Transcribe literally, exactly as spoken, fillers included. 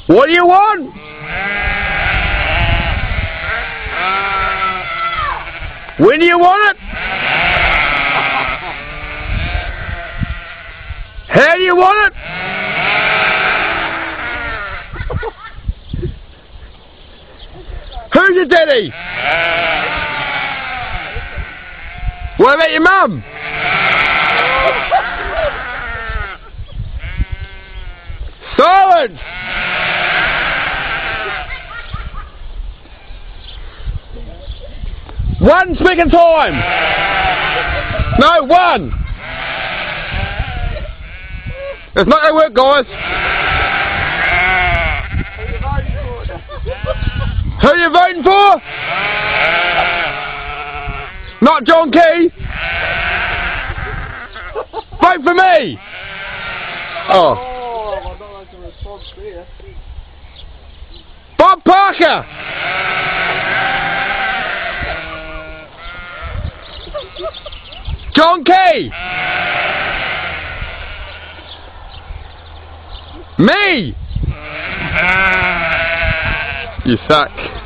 What do you want? When do you want it? How do you want it? Who's your daddy? What about your mum? Silence! One second time! No, one! It's not gonna work, guys! Who are you voting for? Not John Key? Vote for me! Oh. Bob Parker! John Key! Me! You suck.